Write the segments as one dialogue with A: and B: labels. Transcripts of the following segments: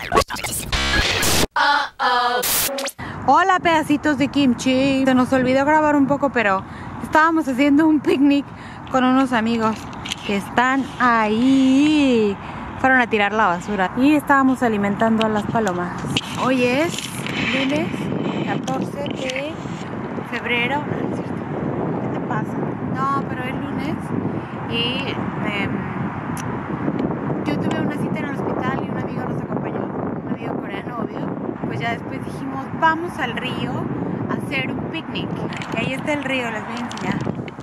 A: Hola, pedacitos de kimchi. Se nos olvidó grabar un poco, pero estábamos haciendo un picnic con unos amigos que están ahí. Fueron a tirar la basura y estábamos alimentando a las palomas. Hoy es lunes 14 de febrero. ¿Qué te pasa? No, pero es lunes y yo tuve una cita en el hospital y un amigo nos acompañó, un amigo coreano, obvio. Pues ya después dijimos, vamos al río a hacer un picnic. Y ahí está el río, les voy a enseñar.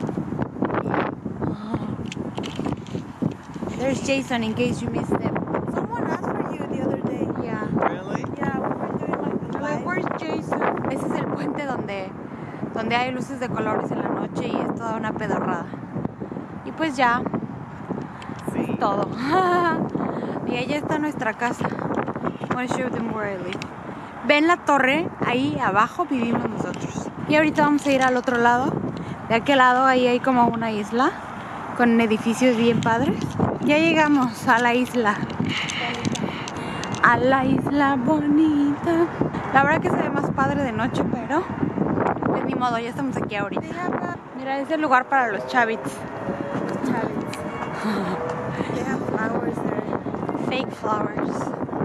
A: There's Jason, in case you missed him.
B: Someone asked for you the other day.
A: Yeah.
B: Really? Yeah, we were doing like the live.
A: Where's Jason? Ese es el puente donde hay luces de colores en la noche y es toda una pedorrada. Y pues ya,
B: Sí.
A: todo. Y allá está nuestra casa. I want to show them where I live. Ven la torre, ahí abajo vivimos nosotros. Y ahorita vamos a ir al otro lado. De aquel lado ahí hay como una isla con edificios bien padres. Ya llegamos a la isla. A la isla bonita. La verdad que se ve más padre de noche, pero pues ni modo, ya estamos aquí ahorita. Mira, es el lugar para los chavits.
B: They have flowers there.
A: Fake flowers.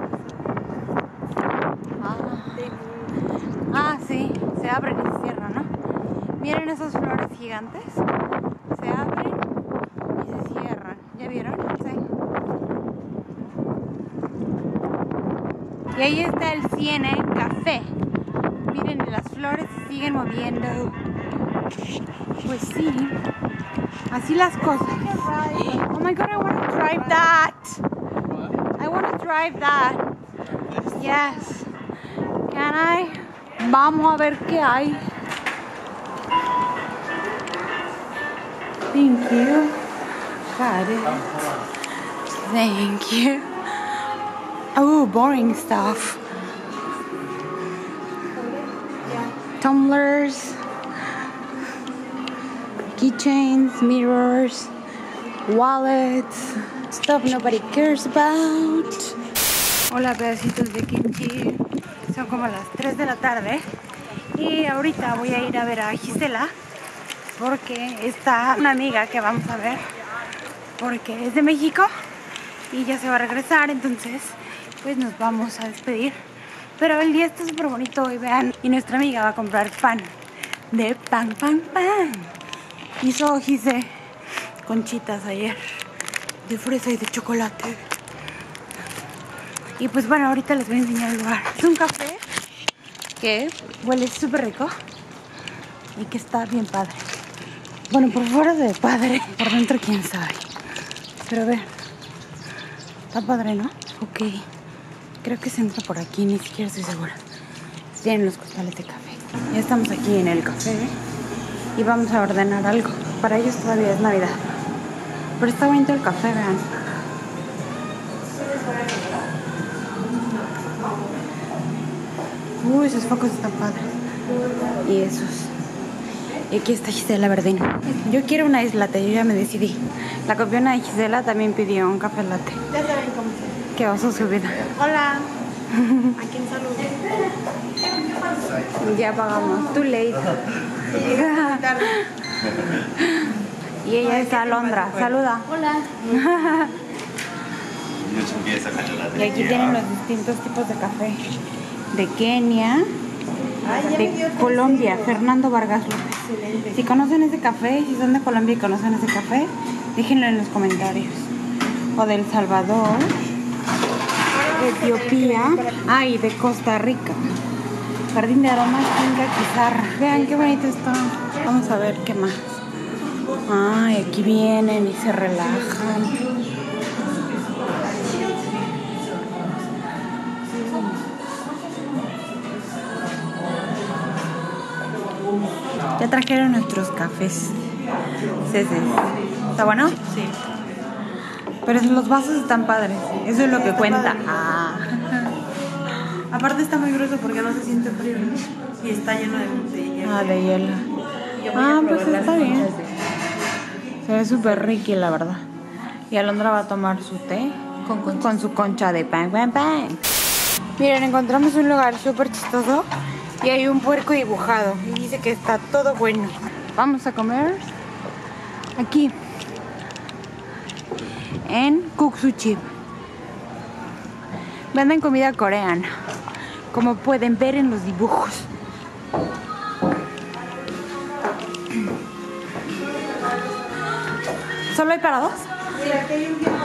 B: They move.
A: Ah, sí, se abren y se cierran, ¿no? Miren esas flores gigantes. Se abren y se cierran. ¿Ya vieron? Sí. Y ahí está el Siena Café. Miren, las flores se siguen moviendo. Pues sí, así las cosas. Oh my god, I want to drive that. I want to drive that. Yes. Can I? Vamos a ver qué hay. Thank you. Got it. Thank you. Oh, boring stuff. Tumblers, keychains, mirrors, wallets, stuff nobody cares about. Hola, pedacitos de kimchi. Son como las 3 de la tarde y ahorita voy a ir a ver a Gisela porque está una amiga que vamos a ver porque es de México y ya se va a regresar, entonces pues nos vamos a despedir. Pero el día está súper bonito hoy, vean. Y nuestra amiga va a comprar pan. De pan. Hizo Gise conchitas ayer. De fresa y de chocolate. Y pues bueno, ahorita les voy a enseñar el lugar. Es un café que huele súper rico. Y que está bien padre. Bueno, por fuera de padre. Por dentro quién sabe. Pero vean. Está padre, ¿no? Ok. Creo que se entra por aquí, ni siquiera estoy segura. Tienen los costales de café. Ya estamos aquí en el café y vamos a ordenar algo. Para ellos todavía es Navidad. Pero está bonito el café, vean. Uy, esos focos están padres. Y esos. Y aquí está Gisela Verdín. Yo quiero una ice latte, yo ya me decidí. La copiona de Gisela también pidió un café latte.
B: Ya saben cómo se.
A: Qué oso su vida.
B: Hola. ¿A quién saludo?
A: Ya pagamos. Too late.
B: Tarde.
A: Y ella es Alondra. Saluda.
B: Hola.
A: Y aquí tienen los distintos tipos de café. De Kenia, de Colombia, Fernando Vargas López.
B: Excelente.
A: Si conocen ese café, si son de Colombia y conocen ese café, déjenlo en los comentarios. O de El Salvador, de Etiopía, y de Costa Rica. Jardín de aromas, finca Quizarra. Vean qué bonito está. Vamos a ver qué más. Aquí vienen y se relajan. Ya trajeron nuestros cafés. ¿Está bueno?
B: Sí.
A: Pero los vasos están padres. Eso es lo que
B: Está
A: cuenta.
B: padre. Aparte está muy grueso porque no se siente frío, ¿no? Y está lleno de hielo.
A: De hielo.
B: Y yo voy a
A: Pues
B: probar
A: está
B: las
A: bien.
B: conchas
A: Se ve súper rico, la verdad. Y Alondra va a tomar su té con su concha de pan. Miren, encontramos un lugar súper chistoso y hay un puerco dibujado y dice que está todo bueno. Vamos a comer aquí en Kuksuchi. Venden comida coreana, como pueden ver en los dibujos. ¿Solo hay para dos?
B: Sí, aquí hay un tiempo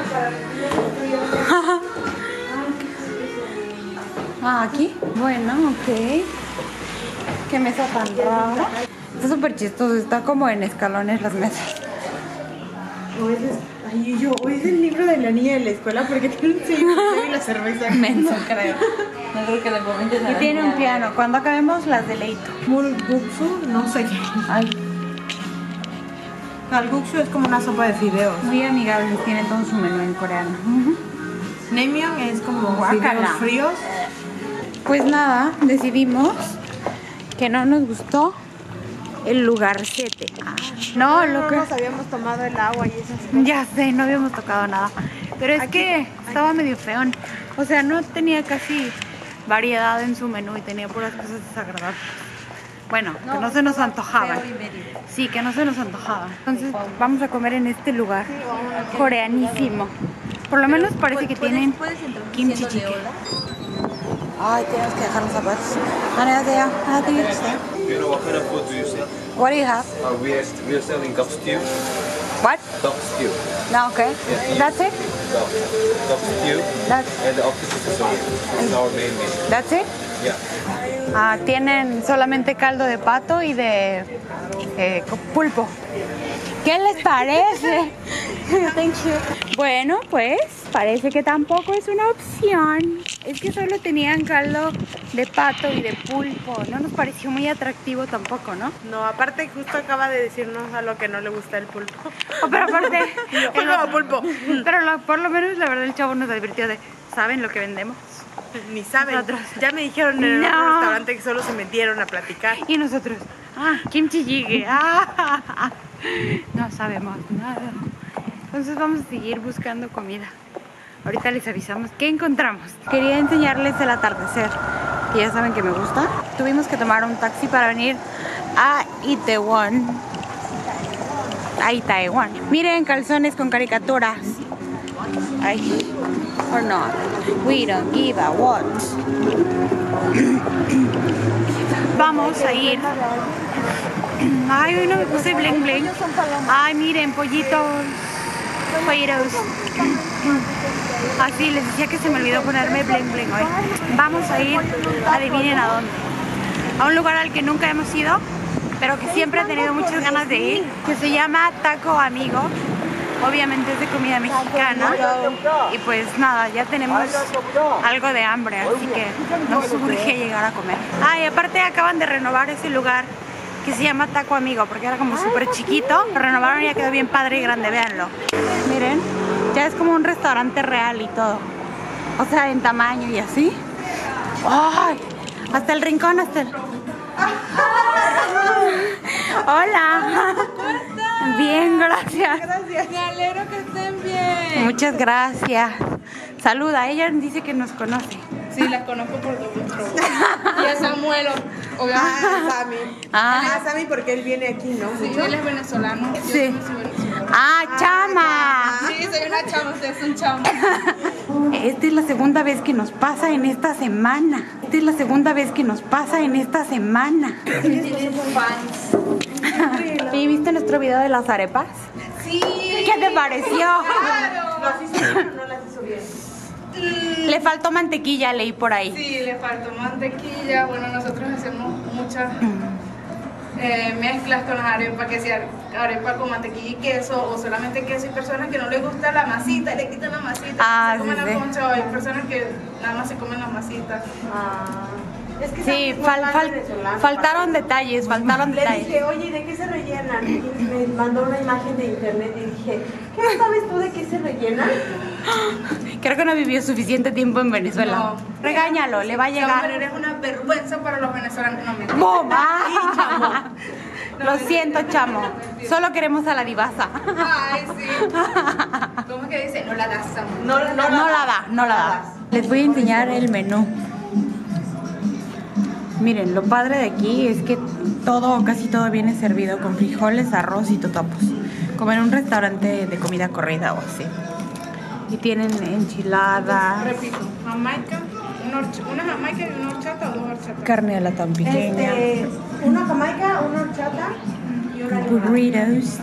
B: para...
A: ¿Aquí? Bueno, ok. Qué mesa tan rara. Está súper chistoso, está como en escalones las mesas.
B: Hoy es el libro de la niña de la escuela porque tiene un sello y la cerveza.
A: Menso, creo. No creo que de momento sea. Y tiene un piano. Cuando acabemos las deleito.
B: Mulguksu, no sé qué.
A: Ay,
B: Kalguksu es como una sopa de fideos.
A: muy amigables, tienen todo su menú en coreano.
B: Naengmyeon es como
A: Guácala.
B: fideos fríos.
A: Pues nada, decidimos que no nos gustó el lugarcete. No, lo que...
B: nos habíamos tomado el agua y esas cosas.
A: Ya sé, no habíamos tocado nada. Pero es que estaba medio feón. O sea, no tenía casi variedad en su menú y tenía puras cosas desagradables. Bueno, que no se nos antojaban. Sí, que no se nos antojaba. Entonces vamos a comer en este lugar coreanísimo. Por lo menos parece que tienen kimchi chicken. Ay, tenemos que dejar los zapatos.
C: You know what kind of food do you sell?
A: What do you have?
C: We are selling duck stew.
A: What?
C: Duck stew.
A: No, okay. That's it?
C: Duck stew. And the octopus is our main dish.
A: That's it?
C: Yeah.
A: Tienen solamente caldo de pato y de pulpo. ¿Qué les parece? Thank you. Bueno, pues parece que tampoco es una opción. Es que solo tenían caldo de pato y de pulpo. No nos pareció muy atractivo tampoco, ¿no?
B: No, aparte justo acaba de decirnos a lo que no le gusta el pulpo.
A: Oh, pero aparte...
B: Pulpo.
A: Pero por lo menos la verdad el chavo nos advirtió de... ¿Saben lo que vendemos?
B: Ni saben.
A: Nosotros.
B: Ya me dijeron en el
A: No.
B: otro restaurante que solo se metieron a platicar.
A: Y nosotros... kimchi jjigae. No sabemos nada. Entonces vamos a seguir buscando comida. Ahorita les avisamos qué encontramos. Quería enseñarles el atardecer, que ya saben que me gusta. Tuvimos que tomar un taxi para venir a Itaewon. Miren, calzones con caricaturas. Ay, or not. We don't give a what. Vamos a ir. Ay, hoy no me puse bling bling. Ay, miren, pollitos. Así les decía que se me olvidó ponerme bling bling hoy. Vamos a ir, adivinen a dónde. A un lugar al que nunca hemos ido, pero que siempre he tenido muchas ganas de ir, que se llama Taco Amigo. Obviamente es de comida mexicana. Y pues nada, ya tenemos algo de hambre, así que nos urge llegar a comer. Y aparte acaban de renovar ese lugar que se llama Taco Amigo, porque era como súper chiquito. Lo renovaron y ya quedó bien padre y grande, véanlo. Miren, ya es como un restaurante real y todo. O sea, en tamaño y así. ¡Ay! Hasta el rincón, hasta el... ¡Hola!
D: ¿Cómo están?
A: Bien, gracias.
D: Me alegro que estén bien.
A: Muchas gracias. Saluda, ella dice que nos conoce.
D: Sí, las conozco por doble Y a Samuel, obviamente.
B: Sammy. Sammy porque él viene aquí, ¿no?
D: Sí, él es venezolano. Yo
A: Sí.
D: también soy venezolana.
A: Chama.
D: Sí, soy una chama, usted es un chamo.
A: Esta es la segunda vez que nos pasa en esta semana.
D: Tienen fans.
A: ¿Y viste nuestro video de las arepas?
D: Sí.
A: ¿Qué te pareció?
D: Claro.
B: ¿Las hizo bien o no las hizo bien?
A: Le faltó mantequilla, leí por ahí.
D: Sí, le faltó mantequilla. Bueno, nosotros hacemos muchas mezclas con las arepas, que sea arepa con mantequilla y queso, o solamente queso. Hay personas que no les gusta la masita, le quitan la masita, se comen
A: sí,
D: la
A: sí.
D: concha, o hay personas que nada más se comen las masitas.
B: Es que
A: Sí,
B: venezolano.
A: faltaron detalles,
B: Le dije, oye, ¿de qué se rellenan? Y me mandó una imagen de internet y dije, ¿qué no sabes tú de qué se rellenan?
A: Creo que no vivió suficiente tiempo en Venezuela.
D: No.
A: Regáñalo, le va a llegar.
D: Eres una vergüenza para los venezolanos. No, mentira.
A: ¡Bum! Lo siento, chamo. Solo queremos a la divasa.
D: Ay, sí. ¿Cómo es que dice? No la das, Samuel.
A: No la da. Les voy a enseñar el menú. Miren, lo padre de aquí es que todo, casi todo viene servido con frijoles, arroz y totopos. Como en un restaurante de comida corrida o así. Y tienen enchilada.
D: Repito, jamaica, una jamaica y una horchata o dos horchatas.
A: Carne a la tan pequeña.
B: Una jamaica, una horchata y una
A: Burritos.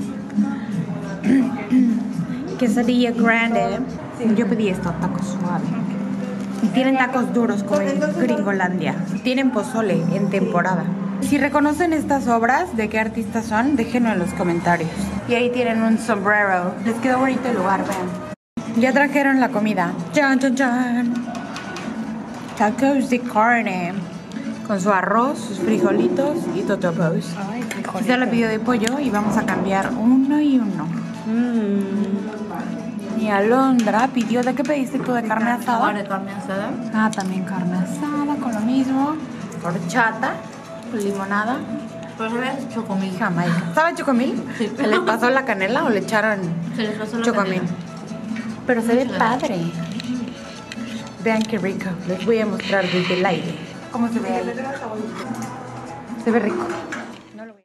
A: Quesadilla grande. Yo pedí esto, tacos suaves. Y tienen tacos duros como en Gringolandia. Tienen pozole en temporada. Si reconocen estas obras, de qué artistas son, déjenlo en los comentarios. Y ahí tienen un sombrero. Les quedó bonito el lugar, vean. Ya trajeron la comida. ¡Chan, chan, chan! Tacos de carne. Con su arroz, sus frijolitos y totopos. Esta la pidió de pollo y vamos a cambiar uno y uno. Y Alondra pidió, ¿de qué pediste tú? ¿De carne asada?
E: De carne asada.
A: Ah, también carne asada con lo mismo. Horchata, limonada
E: Pero es chocomil.
A: y jamaica. ¿Sabe chocomil?
E: Sí.
A: ¿Se les pasó la canela o le echaron
E: Se les pasó la
A: chocomil?
E: canela.
A: Pero se ve
E: Mucho
A: padre. Vean qué rico. Les voy a mostrar desde el aire cómo se ve ahí. Se ve rico.